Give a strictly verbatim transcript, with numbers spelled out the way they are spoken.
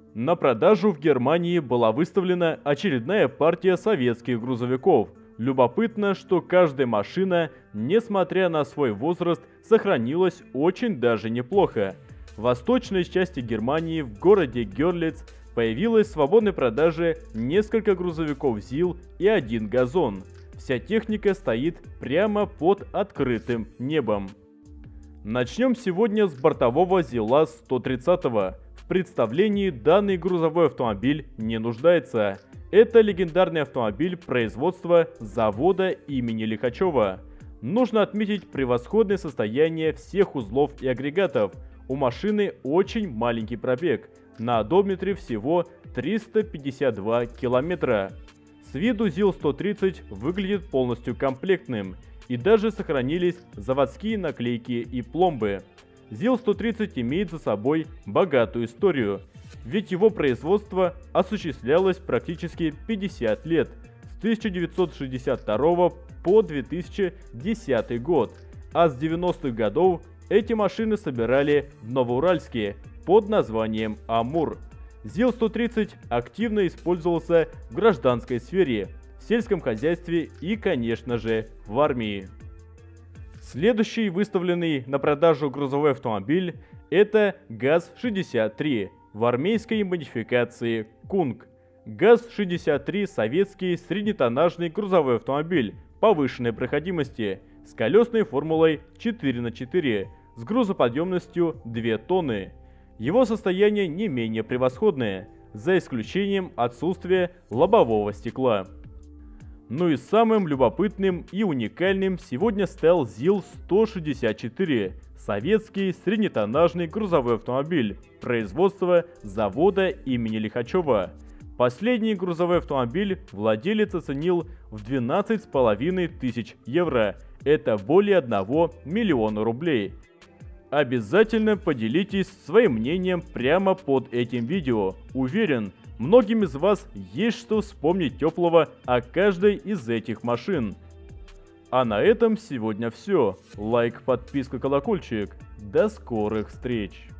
На продажу в Германии была выставлена очередная партия советских грузовиков. Любопытно, что каждая машина, несмотря на свой возраст, сохранилась очень даже неплохо. В восточной части Германии, в городе Герлиц, появилось в свободной продаже несколько грузовиков ЗИЛ и один газон. Вся техника стоит прямо под открытым небом. Начнем сегодня с бортового ЗИЛа сто тридцать. В представлении данный грузовой автомобиль не нуждается. Это легендарный автомобиль производства завода имени Лихачева. Нужно отметить превосходное состояние всех узлов и агрегатов. У машины очень маленький пробег, на одометре всего триста пятьдесят два километра. С виду ЗИЛ сто тридцать выглядит полностью комплектным, и даже сохранились заводские наклейки и пломбы. ЗИЛ сто тридцать имеет за собой богатую историю, ведь его производство осуществлялось практически пятьдесят лет, с тысяча девятьсот шестьдесят второго по две тысячи десятый год, а с девяностых годов эти машины собирали в Новоуральске под названием «Амур». ЗИЛ сто тридцать активно использовался в гражданской сфере, в сельском хозяйстве и, конечно же, в армии. Следующий выставленный на продажу грузовой автомобиль – это ГАЗ шестьдесят три в армейской модификации «Кунг». ГАЗ шестьдесят три – советский среднетоннажный грузовой автомобиль повышенной проходимости с колесной формулой четыре на четыре с грузоподъемностью две тонны. Его состояние не менее превосходное, за исключением отсутствия лобового стекла. Ну и самым любопытным и уникальным сегодня стал ЗИЛ сто шестьдесят четыре, советский среднетоннажный грузовой автомобиль производства завода имени Лихачева. Последний грузовой автомобиль владелец оценил в двенадцать с половиной тысяч евро, это более одного миллиона рублей. Обязательно поделитесь своим мнением прямо под этим видео. Уверен, многим из вас есть что вспомнить теплого о каждой из этих машин. А на этом сегодня все. Лайк, подписка, колокольчик. До скорых встреч!